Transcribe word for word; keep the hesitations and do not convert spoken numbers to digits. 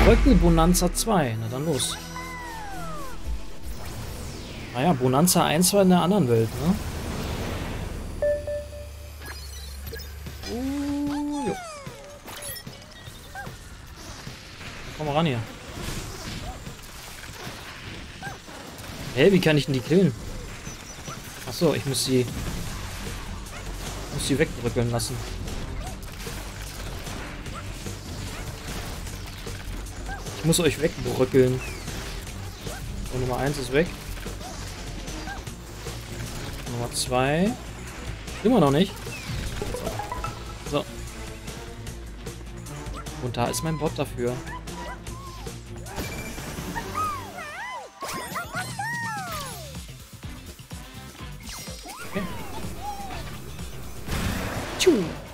Wolkenbonanza zwei. Na dann los. Naja, Bonanza eins war in der anderen Welt, ne? Uh, jo. Komm mal ran hier. Hä, wie kann ich denn die killen? Achso, ich muss sie... muss sie wegbrückeln lassen. Ich muss euch wegbrückeln. So, Nummer eins ist weg. Nummer zwei. Immer noch nicht. So. Und da ist mein Bot dafür. Okay. Tschuh.